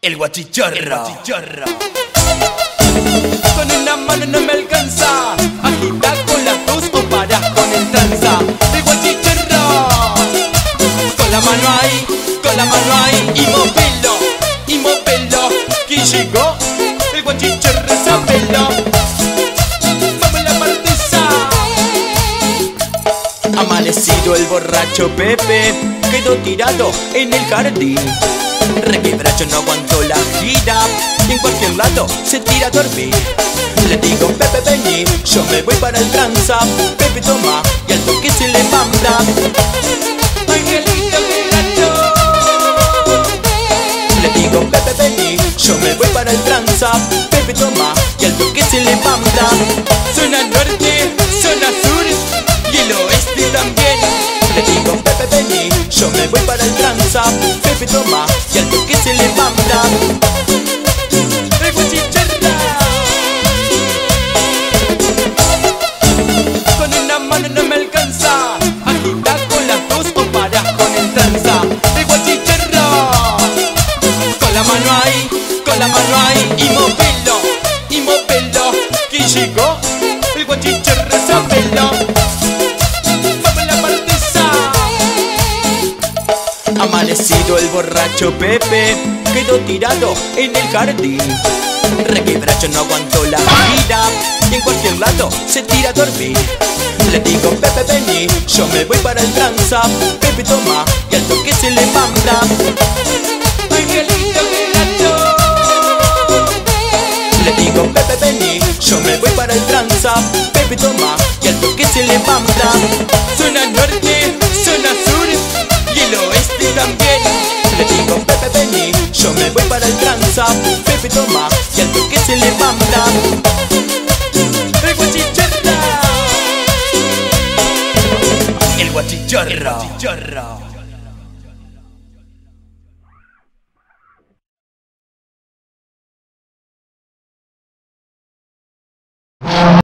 El guachichorro. Con una mano no me alcanza, agita con las dos o para con el tranza. El guachichorro. Con la mano ahí, y movelo, que llegó el guachichorro, sábelo. Vamos la partiza. Amanecido el borracho Pepe quedó tirado en el jardín. Requebracho no aguantó la gira y en cualquier lado se tira a dormir. Le digo, Pepe, vení, yo me voy para el tranza. Pepe toma y al toque se le manda. Angelito que gato. Le digo, Pepe, vení, yo me voy para el tranza. Pepe toma y al toque se le manda. Zona norte, zona sur y el oeste también. Le digo, Pepe, vení, yo me voy para el tranza. Pepe toma y al toque se le manda. El guachichorro. Con una mano no me alcanza, agita con las dos o para con el tranza. El guachichorro. Con la mano ahí, y movelo, que llegó el guachichorro, sábelo. Amanecido el borracho Pepe quedó tirado en el jardín. Requebracho no aguantó la gira y en cualquier lado se tira a dormir. Le digo, Pepe, vení, yo me voy para el tranza. Pepe toma y al toque se le manda. Angelito que gato. Le digo, Pepe, vení, yo me voy para el tranza. Pepe toma y al toque se le manda. Zona norte, zona sur y el oeste también. Le digo, Pepe, vení, yo me voy para el tranza. Pepe toma y al toque se le manda. El guachichorro. El guachichorro.